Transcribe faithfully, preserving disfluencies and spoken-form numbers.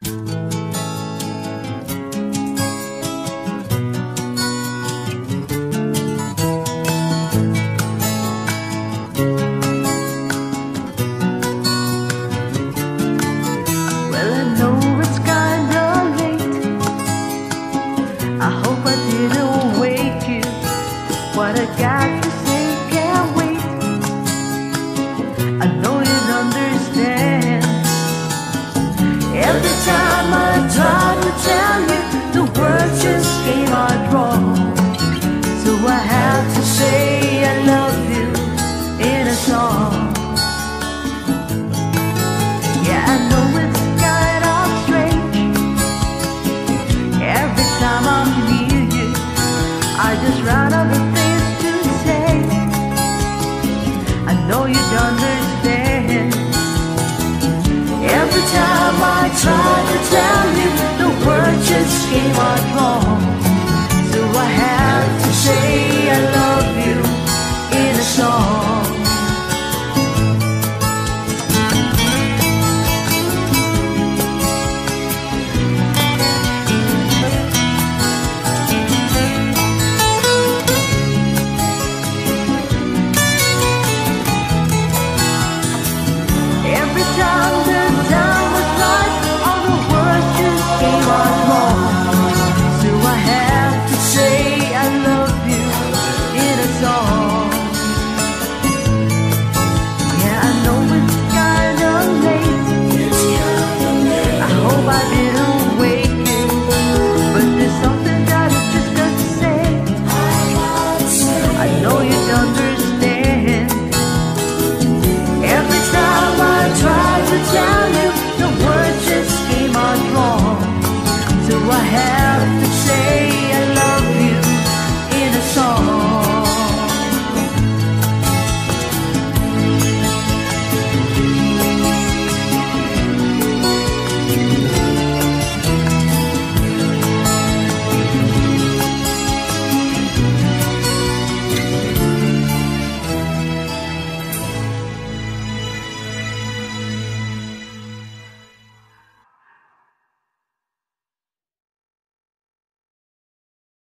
Well, I know it's kinda late. I hope I didn't wake you. What I got to say can't wait. I know you'd understand. Every time I try to tell you, the words just came out wrong. So I have to say I love you in a song. Yeah, I know it's kind of strange. Every time I'm near you, I just run out of things to say. I know you'd understand. Every time I try to tell you, the words just came out wrong.